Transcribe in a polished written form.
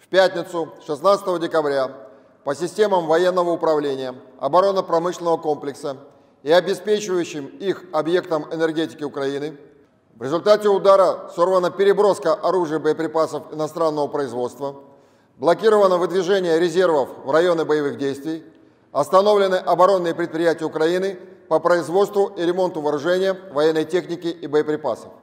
пятницу, 16 декабря, по системам военного управления, оборонно-промышленного комплекса и обеспечивающим их объектам энергетики Украины в результате удара сорвана переброска оружия и боеприпасов иностранного производства, блокировано выдвижение резервов в районы боевых действий, остановлены оборонные предприятия Украины по производству и ремонту вооружения, военной техники и боеприпасов.